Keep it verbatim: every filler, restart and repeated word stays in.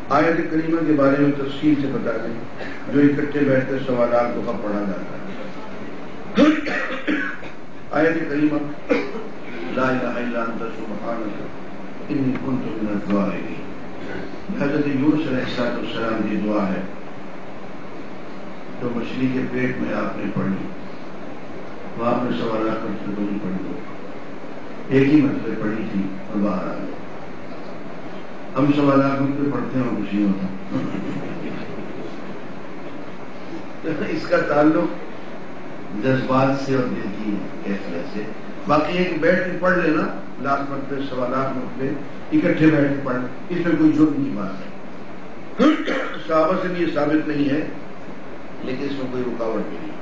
आयत करीमा के बारे में तफसील से बता दें, जो इकट्ठे बैठकर सवालात को कब पढ़ा जाता है। आयत करीमा ला इलाहा इल्ला अंता सुब्हानक इन्नी कुन्तु मिनज़ ज़ालिमीन, हज़रत यूनुस अलैहिस्सलाम की दुआ है तो मछली के पेट में आपने पढ़ी, वहां आपने सवालात करते तो नहीं पढ़ी, एक ही मतलब पढ़ी थी और बाहर आ गई। हम सवालात मुझसे पढ़ते हैं और कुछ नहीं होता। इसका ताल्लुक जज्बात से और दिल की कैफियत से। बाकी एक बैठ के पढ़ लेना, लाख मरतबे सवालात मुझसे इकट्ठे बैठ के पढ़, इसमें कोई जुर्म की बात है। सहाबा से भी ये साबित नहीं है, लेकिन इसमें कोई रुकावट भी नहीं।